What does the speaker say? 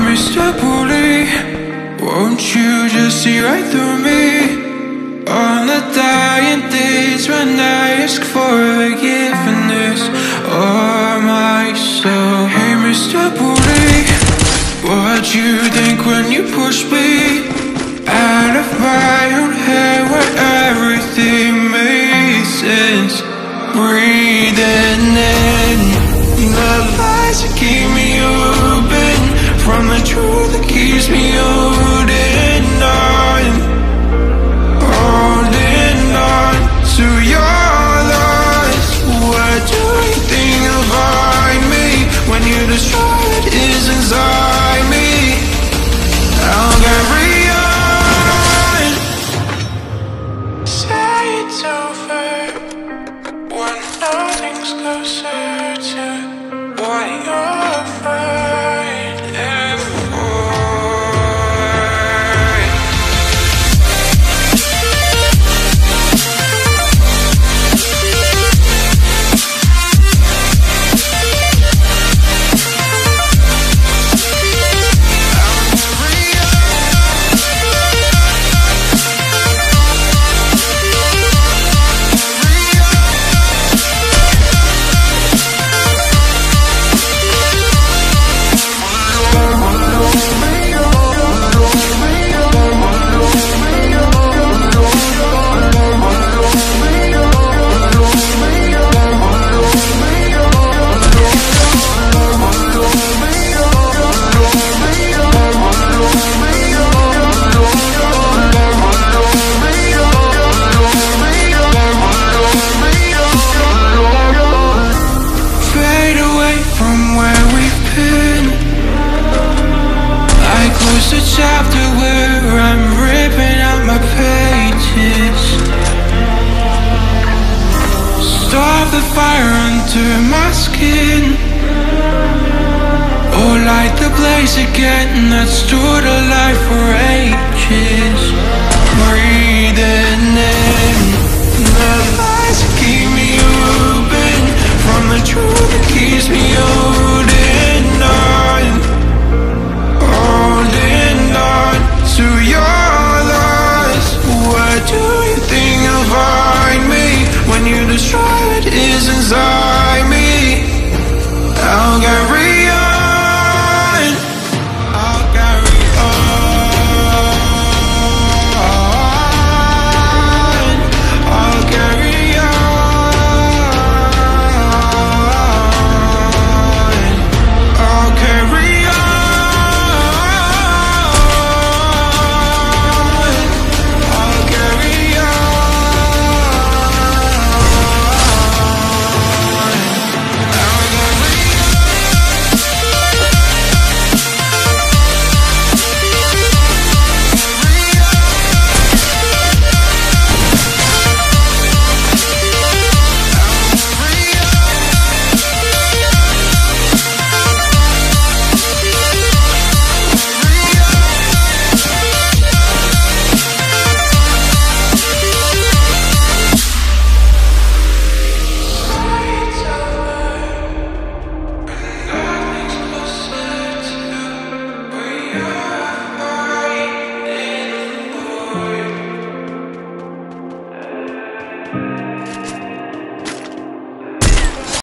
Mr. Bully, won't you just see right through me? On the dying days when I ask for forgiveness or my soul. Hey Mr. Bully, what'd you think when you pushed me out of my own head where everything made sense? Breathing in the lies that keep me open from the truth that keeps me holding on, holding on to your loss. What do you think about me when you destroy what is inside me? I'll carry on. Say it's over when nothing's closer to what you're fighting for. The chapter where I'm ripping out my pages. Stop the fire under my skin, or light the blaze again that stood alive for ages. Breathing in the lies that keep me open from the truth that keeps me open.